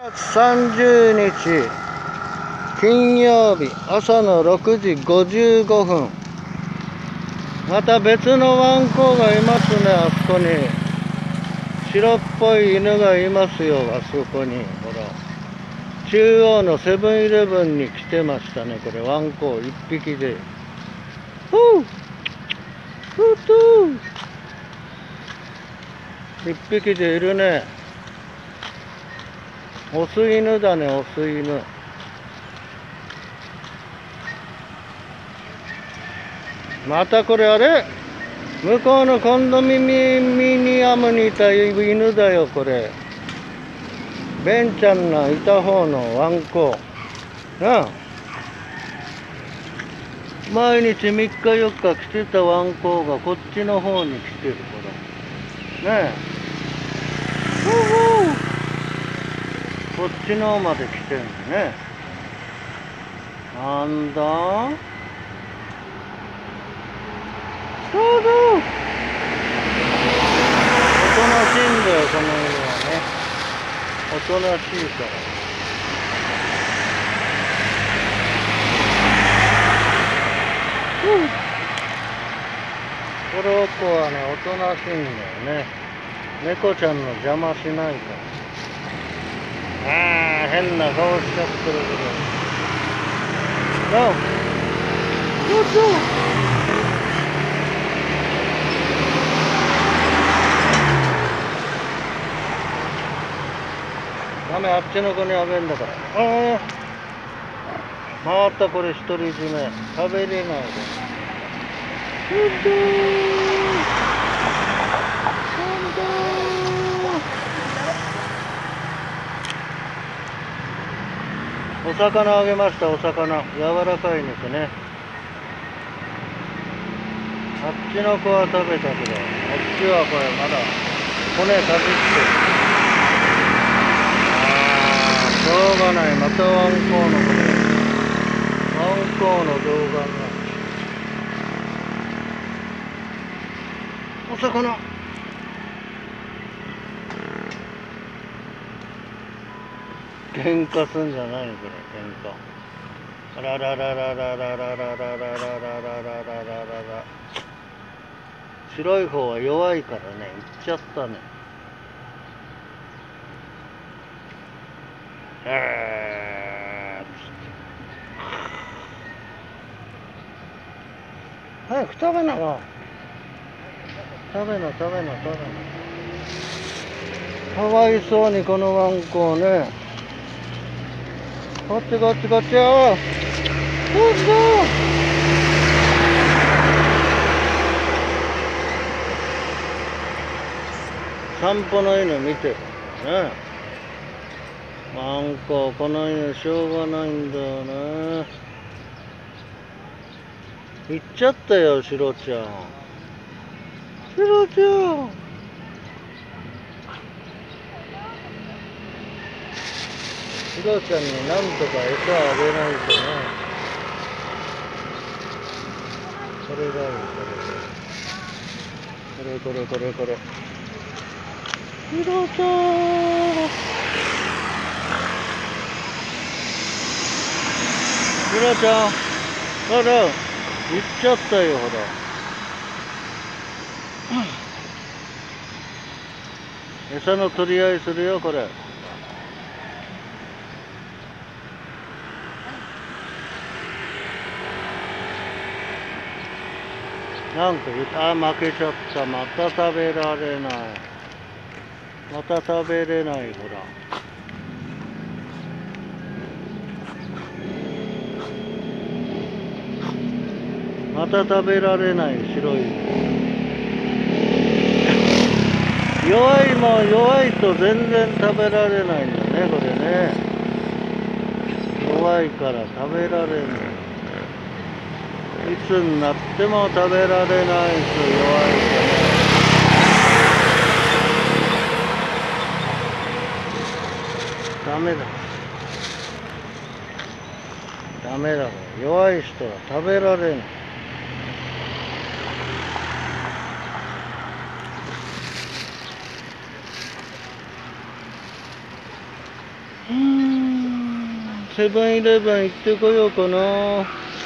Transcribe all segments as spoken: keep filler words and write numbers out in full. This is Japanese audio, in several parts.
さんじゅうにち金曜日朝のろくじごじゅうごふん。また別のワンコがいますね。あそこに白っぽい犬がいますよ。あそこにほら、中央のセブンイレブンに来てましたね。これワンコいっぴきで、ふうふうといっぴきでいるね。オス犬だね、オス犬。またこれあれ、向こうのコンドミニアムにいた犬だよ。これベンちゃんのいた方のワンコなあ。毎日みっかよっか来てたワンコがこっちの方に来てる。これねえ、ほうほう、こっちの方まで来てるんだね。なんだ、どうぞ。おとなしいんだよ、この犬はね。おとなしいから。うん、この子はね、おとなしいんだよね。猫ちゃんの邪魔しないから。ああ、変な顔しちゃってるけど。どうどうぞ。ダメ、あっちの子にあげんだから。ああ、またこれ独り占め。食べれないで。うどーお魚あげました。お魚柔らかいんですね。あっちの子は食べたけど、あっちはこれまだ骨かじって。しょうがない。またワンコのこれワンコの動画がお魚。喧嘩すんじゃないのこれ、喧嘩。あらららららららららららららららららら。白い方は弱いからね、行っちゃったね。えー、早く食べなが。食べな食べな食べな。かわいそうにこのワンコをね。こっちこっちこっちよ。どうぞ。散歩の犬見てるね。ワンコ、この犬しょうがないんだよね。行っちゃったよ、シロちゃん。シロちゃん。シロちゃんになんとか餌あげないとね。これだよ、これこれこれこれこれ。シロちゃん。シロちゃん。ほら、行っちゃったよ、ほら。餌の取り合いするよ、これ。なんか言うた、あ、負けちゃった。また食べられない。また食べれない、ほら。また食べられない、白い。弱いもん、弱いと全然食べられないんだね、これね。弱いから食べられない。いつになっても食べられないと弱いとね。ダメだ。ダメだ。弱い人は食べられない。うん。 セブンイレブン行ってこようかな。行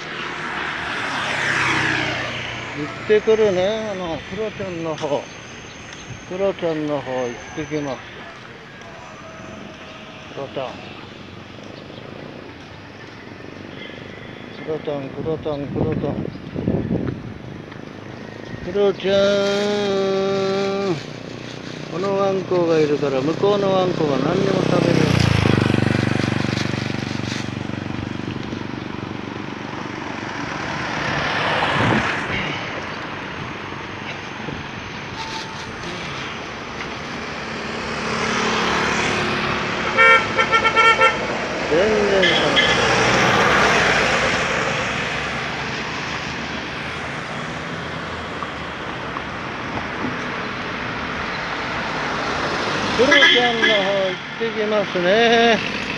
ってくるね。あのクロちゃんの方クロちゃんの方行ってきます。クロちゃんクロちゃんクロちゃんクロちゃんクロちゃん、このワンコがいるから向こうのワンコが何にも食べる。全然食べない。クロちゃんの方行ってきますね。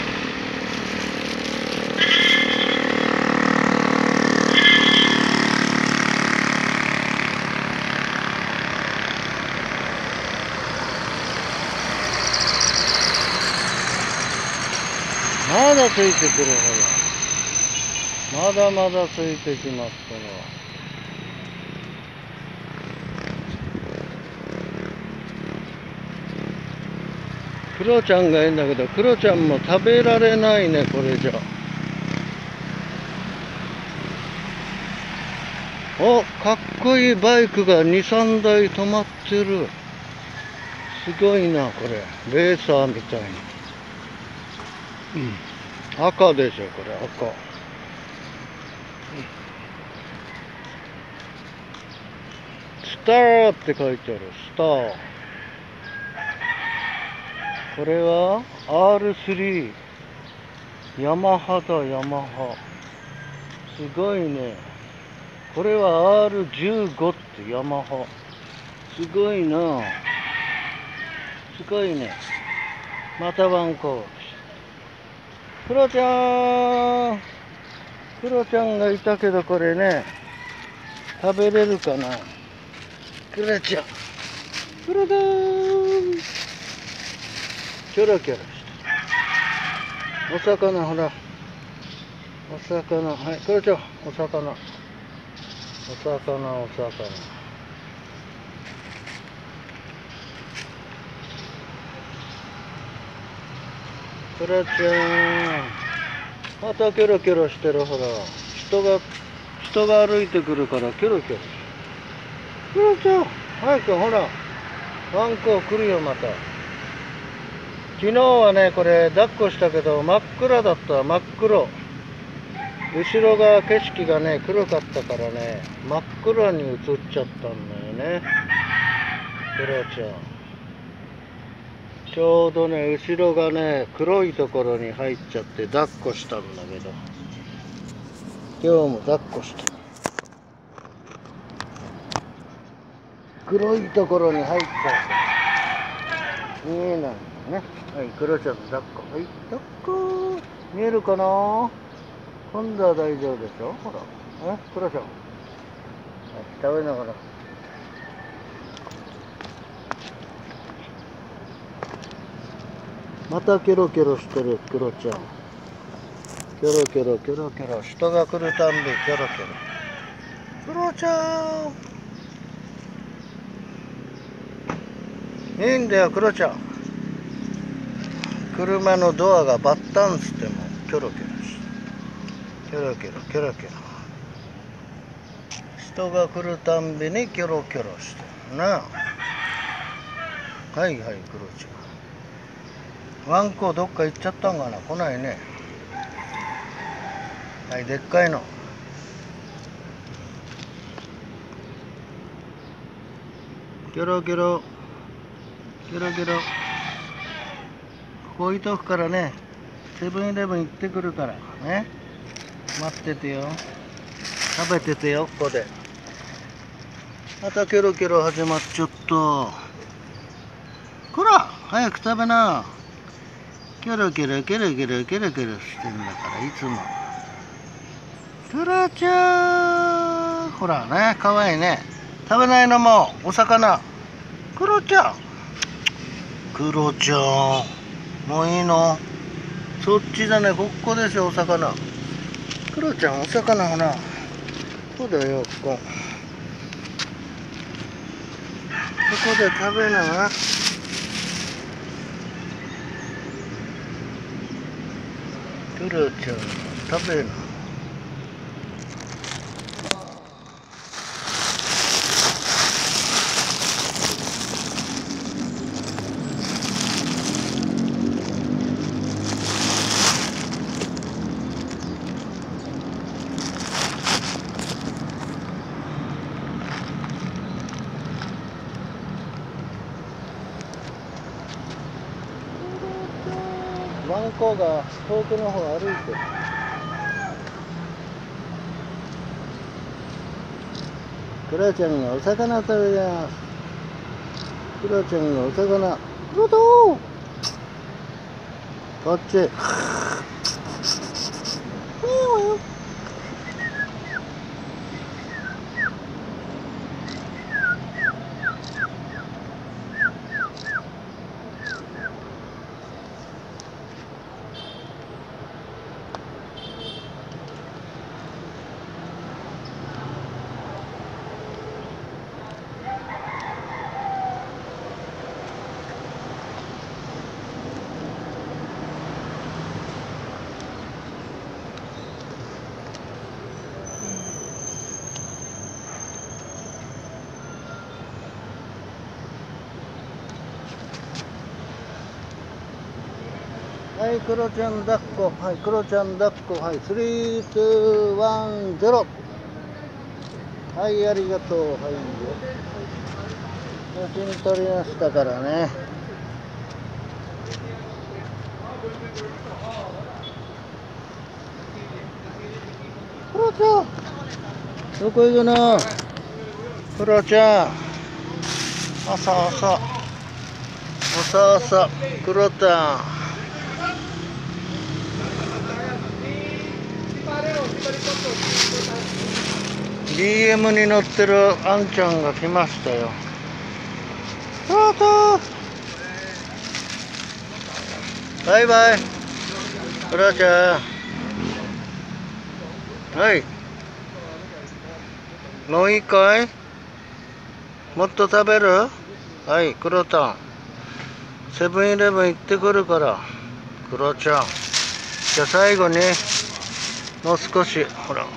まだついてくる。ほら、まだまだついてきます。このクロちゃんがいいんだけど、クロちゃんも食べられないね、これじゃ。お、かっこいいバイクがに、さんだい止まってる。すごいな、これ。レーサーみたいに。うん、赤でしょ、これ、赤。スターって書いてある、スター。これは アールスリー。ヤマハだ、ヤマハ。すごいね。これは アールじゅうご ってヤマハ。すごいな。すごいね。またワンコ。クロちゃん。クロちゃんがいたけど、これね、食べれるかな。クロちゃん。クロだーん。キョロキョロして。お魚、ほら。お魚。はい、クロちゃん。お魚。お魚、お魚。クロちゃん。またキョロキョロしてる、ほら。人が、人が歩いてくるからキョロキョロ。クロちゃん。早く、ほら。ワンコ来るよ、また。昨日はね、これ抱っこしたけど真っ暗だった。真っ黒。後ろが景色がね黒かったからね、真っ暗に映っちゃったんだよね。クロちゃん、ちょうどね後ろがね黒いところに入っちゃって抱っこしたんだけど、今日も抱っこした。黒いところに入っちゃう。見えないんだね。はい、クロちゃんの抱っこ。はい、抱っこ。見えるかな。今度は大丈夫でしょ。ほら、え、クロちゃん。はい、食べながら。またキョロキョロしてる、クロちゃん。キョロキョロ、キョロキョロ。人が来るたんび、キョロキョロ。クロちゃん。いいんだよ、クロちゃん。車のドアがバッタンつっても、キョロキョロして。キョロキョロ、キョロキョロ。人が来るたんびにキョロキョロしてるな。はいはい、クロちゃん。ワンコどっか行っちゃったんかな。来ないね。はい、でっかいの。キョロキョロ。キョロキョロ。ここ置いとくからね。セブンイレブン行ってくるからね。待っててよ。食べててよ、ここで。またキョロキョロ始まっちゃった。こら、早く食べな。キョロキョロキョロキョロキョロキョロしてんだからいつも。クロちゃん、ほらね、かわいいね。食べないのもお魚。クロちゃん、クロちゃん、もういいの？ そっちだね、ここですよ、お魚。クロちゃん、お魚ほら。そうだよ、ここ。そこで食べな。クロちゃん、食べな。ワンコが遠くの方歩いてる。クロちゃんがお魚食べます。クロちゃんがお魚。クロトーこっち。はい、クロちゃん抱っこ。はい、クロちゃん抱っこ。はい、スリー、ツー、ワン、ゼロ。はい、ありがとう。はい、写真撮りましたからね。クロちゃん、どこ行くの？クロちゃん、朝朝、朝朝、クロちゃん。ディーエム に乗ってるあんちゃんが来ましたよ。クロちゃん、バイバイ。クロちゃん、はい。もういいかい？もっと食べる？はい、クロちゃん。セブンイレブン行ってくるから。クロちゃん。じゃあ最後に、もう少し、ほら。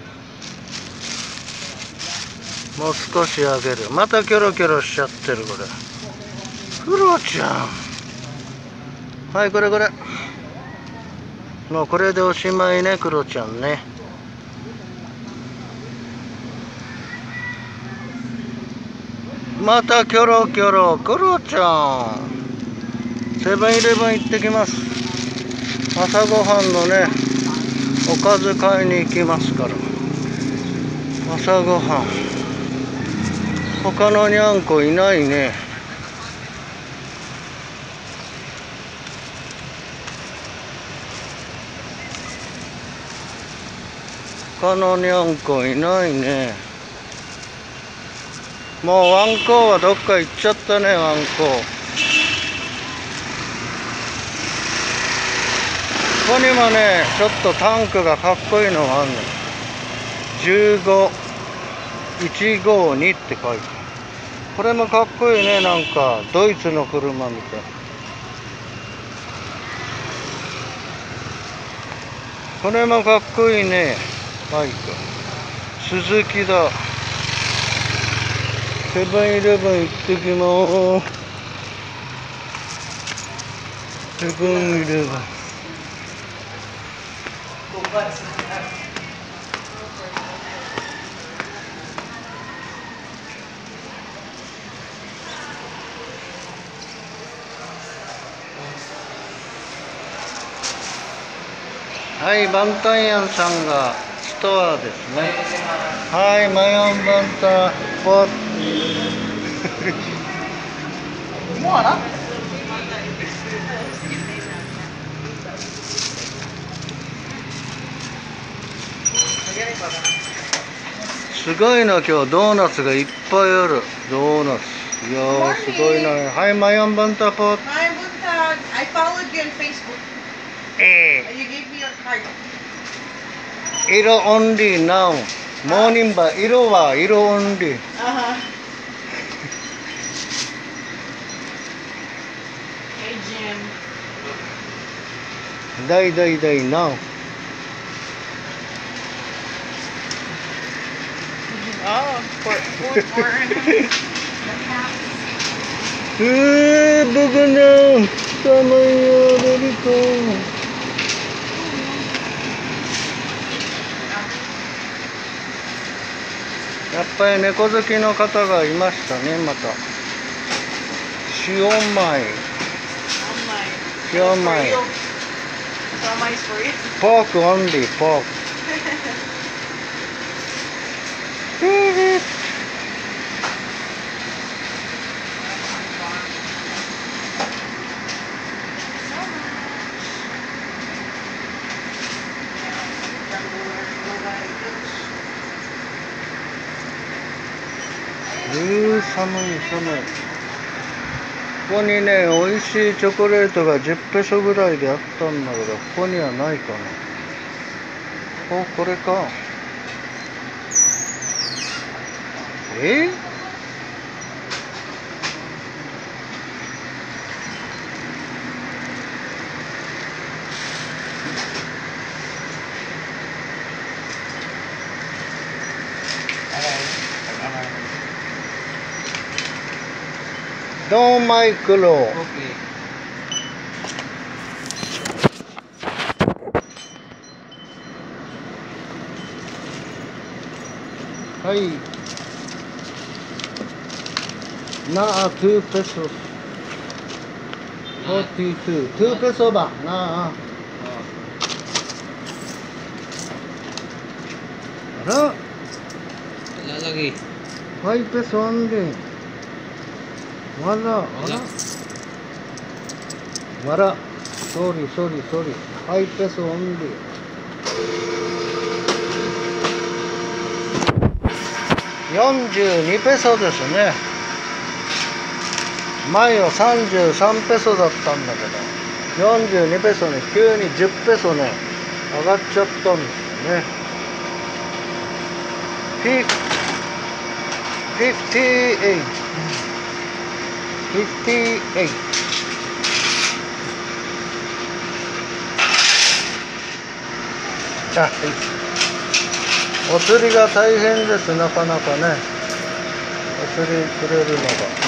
もう少しあげる。またキョロキョロしちゃってる、これ。クロちゃん。はい、これこれ。もうこれでおしまいね、クロちゃんね。またキョロキョロ、クロちゃん。セブンイレブン行ってきます。朝ごはんのね、おかず買いに行きますから。朝ごはん。他のにゃんこいないね。他のにゃんこいないね。もうワンコはどっか行っちゃったね、ワンコ。ここにもね、ちょっとタンクがかっこいいのがあるの。じゅうご、いちごにって書いてある。これもかっこいいね、なんかドイツの車みたい。これもかっこいいね、バイク。スズキだ。セブンイレブン行ってきまーす。セブンイレブン。はい、バンタンヤンさんがストアですね。はい、マヨンバンタンポッもうな。すごいな、今日ドーナツがいっぱいある。ドーナツ。いやー、すごいな。はい、マヨンバンタポッ。 Hi, Bunta. I followed you on Facebook. え You gave me a card. ー、色オンリー now。モーニングバー、色は色オンリー。 Uh-huh. Hey, Jim. 大大大 now。 Oh, for for for. うー、僕の寒いよ、ベビコン。やっぱり猫好きの方がいましたね、また。塩米。塩米。ポークオンリー、ポーク。うー、寒い寒い。ここにね、美味しいチョコレートがじゅっペソぐらいであったんだけど、ここにはないかな。お、これか。えードンマイクロ。はい。なあ、two pesos。forty-two。two peso ba? Na. Ara? Wala lagi. five peso only. Wala. Wala. Wala. Sorry, sorry, sorry. five peso only. よんじゅうにペソですね。前はさんじゅうさんペソだったんだけど、よんじゅうにペソに急にじゅっペソね、上がっちゃったんですよね。フィフティエイト。フィフティエイト。あ、はい。お釣りが大変です、なかなかね。お釣りくれるのが。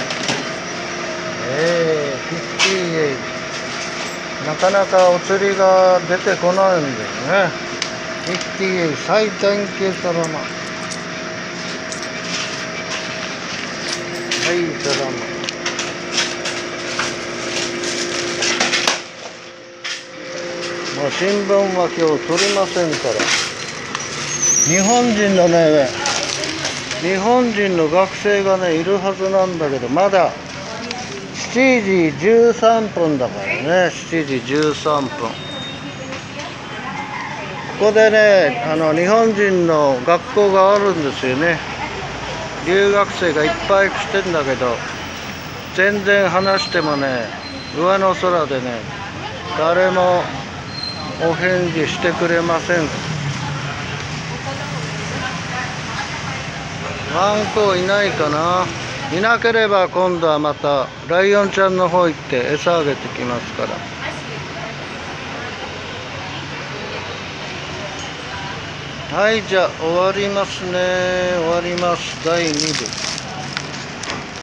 ええー、フィフティエイト。なかなかお釣りが出てこないんですね。フィフティエイト、最短形たらま。はい、たらま。もう新聞は今日取りませんから。日本人のね、日本人の学生がね、いるはずなんだけど、まだしちじじゅうさんぷんだからね、しちじじゅうさんぷん。ここでね、あの、日本人の学校があるんですよね。留学生がいっぱい来てんだけど、全然話してもね、上の空でね、誰もお返事してくれません。ワンコいないかな。いなければ今度はまたライオンちゃんの方行って餌あげてきますから。はい、じゃあ終わりますね。終わります。だいにぶ。